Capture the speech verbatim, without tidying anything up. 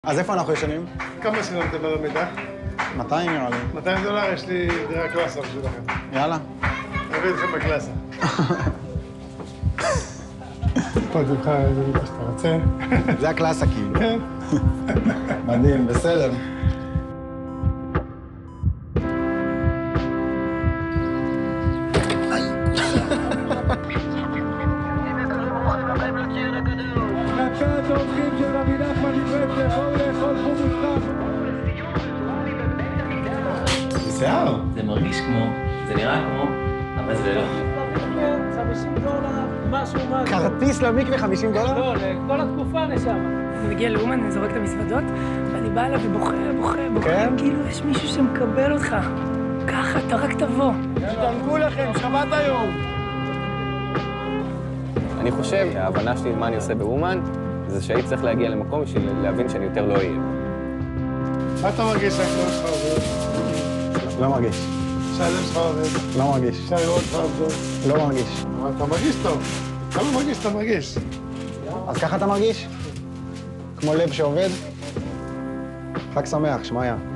אז איפה אנחנו ישנים? כמה שילמתם על המידע? מאתיים נראה לי. מאתיים דולר, יש לי דירה קלאסה בשבילכם. יאללה. אני אביא אתכם בקלאסה. פה תבחר איזה מיטה שאתה רוצה. זה הקלאסה כאילו. כן. מדהים, בסדר. דקת האורחים של רבי נחמן נברצה, בואו לאכול חומוס חם. שיער. זה מרגיש כמו, זה נראה כמו, אבל זה לא. חמישים דולר, משהו, משהו. כרטיס למקווה חמישים דולר? לא, לכל התקופה נשם. אני מגיע לאומן, אני זורק את המזוודות, ואני באה אליו ובוכה, בוכה, בוכה, כן? כאילו יש מישהו שמקבל אותך. ככה, אתה רק תבוא. תתענגו לכם, שבת היום. אני חושב שההבנה שלי מה אני עושה באומן, זה שהייתי צריך להגיע למקום בשביל להבין שאני יותר לא אהיה. מה אתה מרגיש שהקלוט שלך עובד? לא מרגיש. שהלב שלך עובד? לא מרגיש. שהריאות שלך עובדות? לא מרגיש. אבל אתה מרגיש טוב. אתה לא מרגיש, אתה מרגיש. אז ככה אתה מרגיש? כמו לב שעובד? חג שמח, שמעיה.